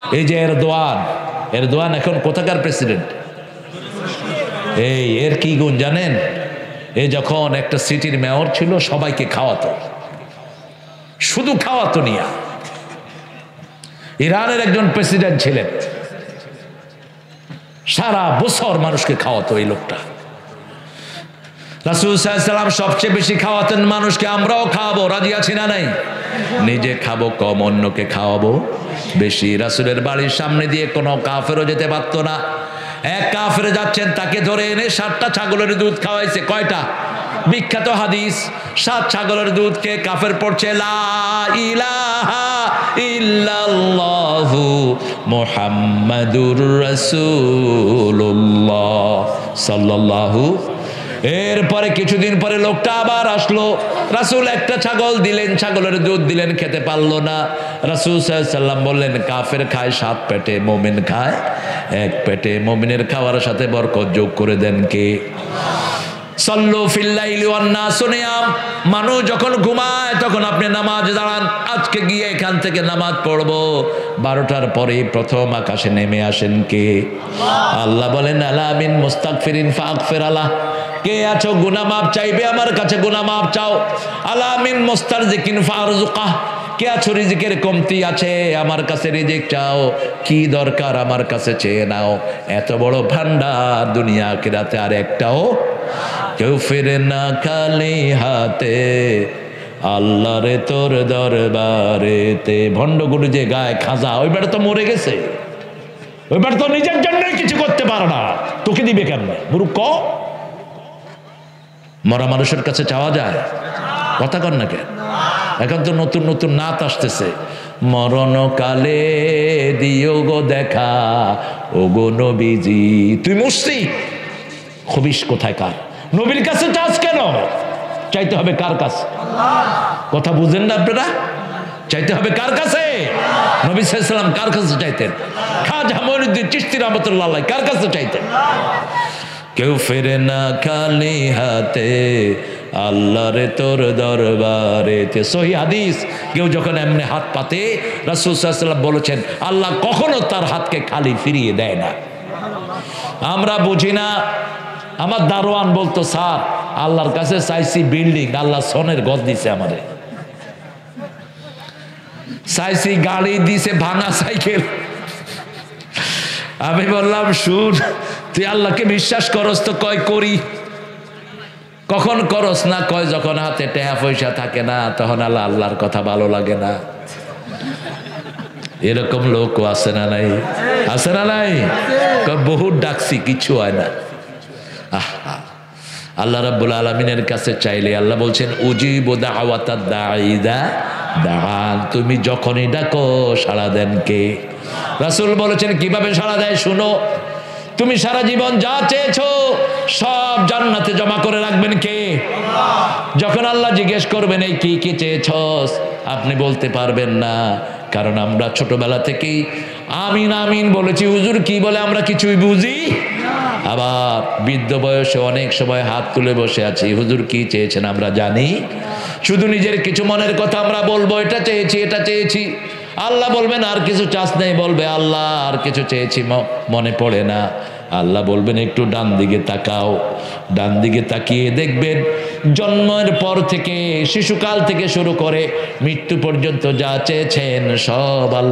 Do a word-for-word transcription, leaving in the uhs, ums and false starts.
এই যে Erdogan, Erdogan এখন কোথাকার প্রেসিডেন্ট? এই এর কি গুণ জানেন? এ যখন একটা সিটির মেয়র ছিল সবাইকে খাওয়াতো, শুধু খাওয়াতো নিয়া। ইরানের একজন প্রেসিডেন্ট ছিলেন, সারা বছর মানুষকে খাওয়াতো এই লোকটা। রাসূল সাল্লাল্লাহু আলাইহি ওয়াসাল্লাম সবচেয়ে বেশি খাওয়াতেন মানুষকে। আমরাও খাওয়াবো, রাজি আছি না নাই? নিজে খাবো কম, অন্যকে খাওয়াবো বেশি। রাসূলের বাড়ির সামনে দিয়ে কোনো কাফেরও যেতে পারতো না। এক কাফের যাচ্ছেন, তাকে ধরে এনে সাতটা ছাগলের দুধ খাওয়াইছে। কয়টা? বিখ্যাত হাদিস, সাত ছাগলের দুধ খেয়ে কাফের পড়ছে লা ইলাহা ইল্লাল্লাহু মুহাম্মাদুর রাসূলুল্লাহ সাল্লাল্লাহু। এরপরে কিছুদিন পরে লোকটা আবার আসলো, রাসূল একটা ছাগল দিলেন, ছাগলের দুধ দিলেন, খেতে পারলো না। রাসূল সাল্লাল্লাহু আলাইহি ওয়াসাল্লাম বললেন, কাফের খায় সাত পেটে, মুমিন খায় এক পেটে। মুমিনের খাওয়ার সাথে বরকত যোগ করে দেন কে? সাল্লু ফিল লাইলি ওয়ান নাসু নিয়াম। মানুষ যখন ঘুমায় তখন আপনি নামাজ দাঁড়ান। আজকে গিয়ে এখান থেকে নামাজ পড়বো, বারোটার পরে প্রথম আকাশে নেমে আসেন কে? আল্লাহ বলেন, আলা মিন মুস্তাগফিরিন ফাগফির আলাহ। কে আছো গুনাহ মাফ চাইবে, আমার কাছে গুনাহ মাফ চাও। আলা মিন মুস্তারজিকিন ফারজুকাহ। কে আছো রিজিকের কমতি আছে, আমার কাছে রিজিক চাও। কি দরকার আমার কাছে চেয়ে নাও। এত বড় ভান্ডার দুনিয়া আখিরাতে আর একটাও কেউ ফিরে না খালি হাতে। আল্লাহ রে তোর দরবারেতে। ভণ্ডগুরু যে গায়ে খাজা, ওই বেটা তো মরে গেছে, ওই বেটা তো নিজের জন্যই কিছু করতে পারে না, তোকে দিবে কেমনে? মূর্খ। মরা মানুষের কাছে চাওয়া যায়? কথা কর না কেন? এখন তো নতুন নতুন নাত আসতেছে, মরণ কালে দিও গো দেখা ও গো নবীজি। তুই মুসলি খবিস কোথায় কার? নবীর কাছে চাস কেন? চাইতে হবে কার কাছে? কথা বুঝেন না আপনারা? চাইতে হবে কার কাছে? নবী সাল্লাল্লাহু আলাইহি ওয়াসাল্লাম কার কাছে চাইতেন? খাজা মঈনুদ্দিন চিশতি রাহমাতুল্লাহ আলাইহি কার কাছে চাইতেন? কেউ ফেরে না খালি হাতে, আল্লাহ রে তোর দরবারেতে। সহি হাদিস, কেউ যখন এমনি হাত পাতে, রাসূল সাল্লাল্লাহু আলাইহি ওয়াসাল্লাম বলেছেন, আল্লাহ কখনো তার হাতকে খালি ফিরিয়ে দেয় না। আমরা বুঝি না। আমার দারোয়ান বলতো, স্যার আল্লাহর কাছে চাইছি বিল্ডিং, আল্লাহ সনের গদ দিছে আমাদের। চাইছি গাড়ি দিছে ভাঙা সাইকেল। আমি বললাম, শুন, তুই আল্লাহকে বিশ্বাস করস তো? কয় করি। কখন করস না? কয় যখন হাতে টাকা পয়সা থাকে না, তখন আল্লাহ আল্লাহর কথা ভালো লাগে না। এরকম লোকও আছে না নাই? আছে না নাই? বহুত ডাকছি, কিছু হয় না। আহা, আল্লাহ রাব্বুল আলামিনের কাছে চাইলে আল্লাহ বলছেন, উজিবু দাওয়াতাদ দাঈ ইযা দাআন। তুমি যখনই ডাকো সাড়া দেন কে? রাসূল বলেছেন কিভাবে সাড়া দেয় শুনো। তুমি সারা জীবন যা চেয়েছো সব জান্নাতে জমা করে রাখবেন কে? যখন আল্লাহ জিজ্ঞেস করবেন এই কি কি চেয়েছস, আপনি বলতে পারবেন না, কারণ আমরা ছোটবেলা থেকেই আমিন আমিন বলেছি। হুজুর কি বলে আমরা কিছুই বুঝি। আবার বৃদ্ধ বয়সে অনেক সময় হাত তুলে বসে আছি, হুজুর কি চেয়েছেন আমরা জানি। শুধু নিজের কিছু মনের কথা আমরা বলবো, এটা চেয়েছি এটা চেয়েছি। আল্লাহ বলবেন আর কিছু চাস নেই, বলবে আল্লাহ আর কিছু চেয়েছি মনে পড়ে না। আল্লাহ বলবেন একটু ডান দিকে তাকাও। ডান দিকে তাকিয়ে দেখবেন জন্মের পর থেকে, শিশুকাল থেকে শুরু করে মৃত্যু পর্যন্ত যা চেয়েছেন সব আল্লাহ